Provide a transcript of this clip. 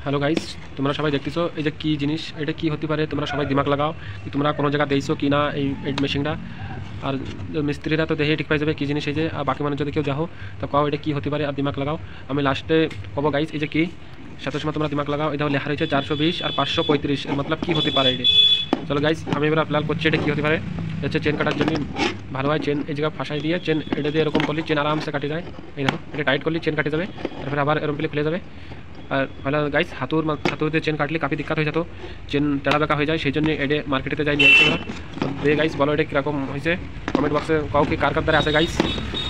Hello guys, তোমরা সবাই দেখতেছো এই যে কি জিনিস, এটা কি হতে পারে? তোমরা সবাই দিমাগ লাগাও। তোমরা কোনো জায়গা দিয়েছো কি না এই মেশিনটা? আর মিস্ত্রিরা তো দেখে ঠিক পাই যাবে কি জিনিস এই যে, আর বাকি মানুষ যদি কেউ যাও তো কাও এটা কি হতে পারে আর দিমাগ লাগাও। আমি লাস্টে কব গাইস এই যে কি, সাথে সময় তোমরা দিমাগ লাগাও। এটা লেখা রয়েছে 420 আর 535, এর মতলব কি হতে পারে এটা? চলো গাইস, আমি এবার ফিলহাল করছি এটা কি হতে পারে। হচ্ছে চেন কাটার জন্য ভালো হয় চেন এই জায়গায় ফাঁসাই দিয়ে চেন এটা দিয়ে এরকম করলে চেন আরামসে কাটে যায়। এই দেখো, এটা টাইট করলে চেন কাটে যাবে, তারপরে আবার এরকম খুলে যাবে। আর ভালো গাইস, হাতুর দিয়ে চেন কাটলে কাফি দিক্কত হয়ে যেত, চেন টেড়া বেঁকা হয়ে যায়, সেই জন্য এটা মার্কেটেতে যাই নিয়ে আসছে। দে গাইস, বলো এটা কীরকম হয়েছে, কমেন্ট বক্সে কাউ কি কার কার দ্বারা আছে গাইস।